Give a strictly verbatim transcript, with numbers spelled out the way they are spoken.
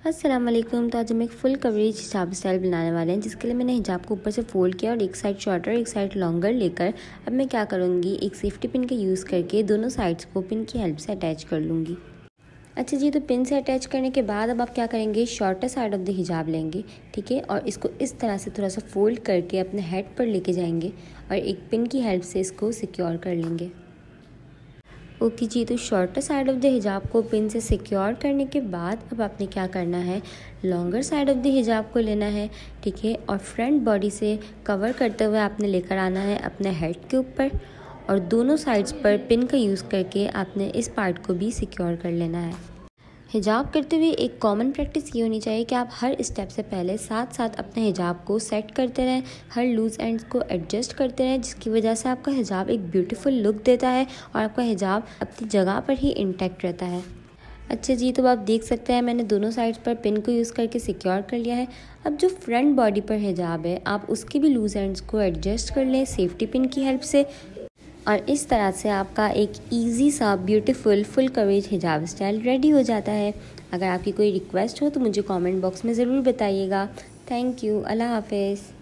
अस्सलाम वालेकुम। तो आज हम एक फुल कवरेज हिजाब स्टाइल बनाने वाले हैं, जिसके लिए मैंने हिजाब को ऊपर से फोल्ड किया और एक साइड शॉर्टर एक साइड लॉन्गर लेकर अब मैं क्या करूँगी, एक सेफ्टी पिन का यूज़ करके दोनों साइड्स को पिन की हेल्प से अटैच कर लूँगी। अच्छा जी, तो पिन से अटैच करने के बाद अब आप क्या करेंगे, शॉर्टर साइड ऑफ द हिजाब लेंगे, ठीक है, और इसको इस तरह से थोड़ा सा फोल्ड करके अपने हेड पर लेके जाएंगे और एक पिन की हेल्प से इसको सिक्योर कर लेंगे। ओके जी, तो शॉर्टर साइड ऑफ द हिजाब को पिन से सिक्योर करने के बाद अब आपने क्या करना है, लॉन्गर साइड ऑफ द हिजाब को लेना है, ठीक है, और फ्रंट बॉडी से कवर करते हुए आपने लेकर आना है अपने हेड के ऊपर और दोनों साइड्स पर पिन का यूज़ करके आपने इस पार्ट को भी सिक्योर कर लेना है। हिजाब करते हुए एक कॉमन प्रैक्टिस ये होनी चाहिए कि आप हर स्टेप से पहले साथ साथ अपने हिजाब को सेट करते रहें, हर लूज़ एंड्स को एडजस्ट करते रहें, जिसकी वजह से आपका हिजाब एक ब्यूटीफुल लुक देता है और आपका हिजाब अपनी जगह पर ही इंटैक्ट रहता है। अच्छा जी, तो आप देख सकते हैं मैंने दोनों साइड्स पर पिन को यूज़ करके सिक्योर कर लिया है। अब जो फ्रंट बॉडी पर हिजाब है, आप उसके भी लूज़ एंड्स को एडजस्ट कर लें सेफ्टी पिन की हेल्प से और इस तरह से आपका एक इजी सा ब्यूटीफुल फुल कवरेज हिजाब स्टाइल रेडी हो जाता है। अगर आपकी कोई रिक्वेस्ट हो तो मुझे कमेंट बॉक्स में ज़रूर बताइएगा। Thank you. अल्लाह हाफिज़।